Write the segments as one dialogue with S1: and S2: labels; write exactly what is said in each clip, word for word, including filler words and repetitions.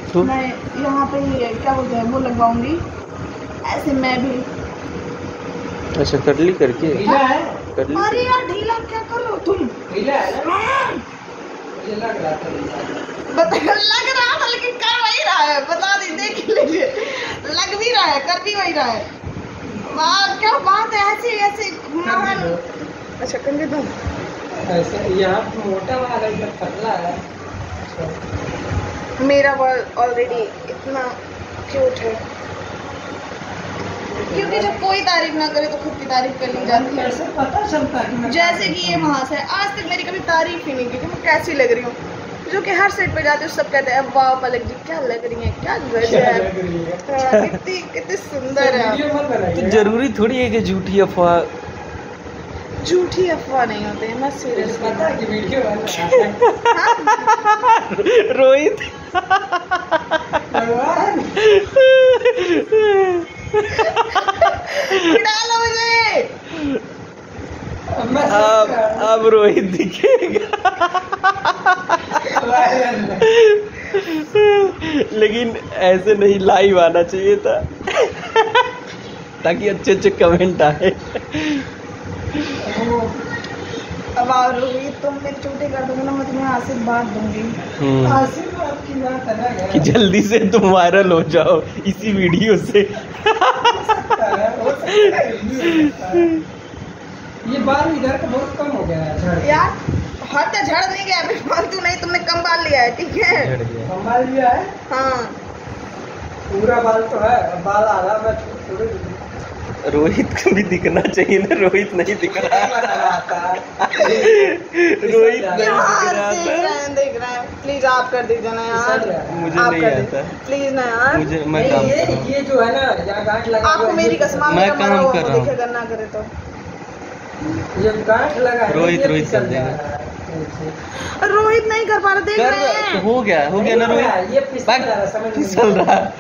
S1: तो
S2: मैं यहाँ पे ये क्या बोलते हैं वो लगवाऊंगी ऐसे मैं भी।
S1: अच्छा करली करके करली।
S2: अरे यार ढीला क्या कर लो तुम।
S3: ढीला है ना? ये लग रहा था
S2: बता लग रहा था लेकिन कर वही रहा है, बता दी देख लीजिए लग भी रहा है कर भी वही रहा है। वाह क्या बात है, ऐसे ऐसे महान। अच्छा कर ले दो
S3: ऐसे। यहाँ मोटा वाला इधर पतला है।
S2: मेरा बाल ऑलरेडी इतना क्यूट है क्योंकि जब कोई तारीफ ना करे तो खुद की तारीफ कर ली जाती है।
S3: कैसे पता चलता है कि मैं
S2: जैसे कि ये महास है, आज तक मेरी कभी तारीफ ही नहीं की कि मैं कैसी लग रही हूँ, जो कि हर सेट पे जाते हो सब कहते हैं वाह पलक जी क्या लग रही है, क्या गजब है, कितनी कितनी सुंदर है।
S1: तो जरूरी थोड़ी है कि झूठी अफवाह।
S2: झूठी अफवाह नहीं होते हैं, मैं सीरियस
S3: पता है कि वीडियो
S1: रोहित
S2: डालो मुझे।
S1: अब अब रोहित दिखेगा लेकिन ऐसे नहीं, लाइव आना चाहिए था ताकि अच्छे अच्छे कमेंट आए।
S2: अब आओ रोहित तुम मेरी चोटी कर दोगे ना, मैं तुम्हें आशीर्वाद दूंगी।
S3: आशीर्वाद की बात अलग है
S1: कि जल्दी से तुम वायरल हो जाओ इसी वीडियो से।
S3: ये बाल इधर का बहुत कम हो गया है
S2: यार। हद है, झड़ नहीं गया अभी फालतू नहीं, तुमने कम बाल लिया है ठीक है।
S3: कम बाल लिया है।
S2: हाँ
S3: पूरा बाल तो है, बाल आधा मैं थोड़े।
S1: रोहित को भी दिखना चाहिए ना, रोहित नहीं दिख रहा रोहित नहीं दिख रहा था।
S2: देख रहा है प्लीज आप कर दीजिए ना यार,
S1: मुझे
S2: आप
S1: नहीं
S2: कर
S1: आता
S2: प्लीज ना यार।
S1: मुझे मैं काम
S3: ये
S1: कर रहा हूँ।
S3: ये जो है ना यहाँ गांठ लगा
S2: आपको मेरी कसम
S1: मैं काम कर रहा हूँ।
S2: दिखेगा ना करे तो
S3: ये गांठ लगा है,
S1: रोहित
S3: ये
S1: रोहित
S3: फिसल
S1: कर देगा।
S3: जा रहा है।
S2: रोहित नहीं कर पा रहा, देख
S1: कर
S2: रहे हैं।
S1: हो गया हो गया ना रोहित।
S3: ये फिसल रहा है, समझ नहीं
S1: फिसल
S3: आ
S1: रहा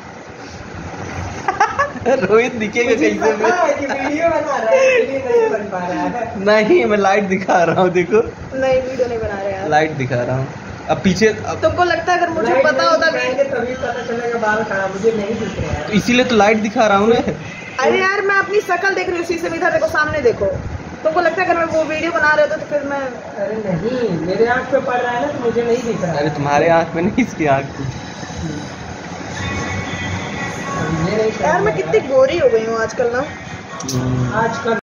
S1: रोहित दिखेगा
S3: मुझे
S1: कैसे
S3: पता है कि वीडियो बना रहा है, इसलिए नहीं बन पा रहा है।
S1: नहीं मैं लाइट दिखा रहा हूँ, देखो
S2: नहीं वीडियो नहीं बना रहे यार,
S1: लाइट दिखा रहा हूँ। अब पीछे अब
S2: तुमको लगता है अगर मुझे
S3: लाइट
S2: पता
S3: नहीं
S2: होता
S3: दिखाएंगे तभी पता चलेगा बाल खराब, मुझे नहीं दिख रहा है।
S1: तो इसीलिए तो लाइट दिखा रहा हूँ ना।
S2: अरे यार मैं अपनी शक्ल देख रही हूँ शीशे में, इधर देखो सामने देखो। तुमको लगता है अगर मैं वो वीडियो बना रहे होते तो फिर मैं।
S3: अरे नहीं, मेरे आँख पे पड़ रहा है ना तो मुझे नहीं दिख रहा है।
S1: अरे तुम्हारे आँख में नहीं, इसकी आँख में।
S2: यार मैं कितनी गोरी हो गई हूँ आजकल ना।
S3: आजकल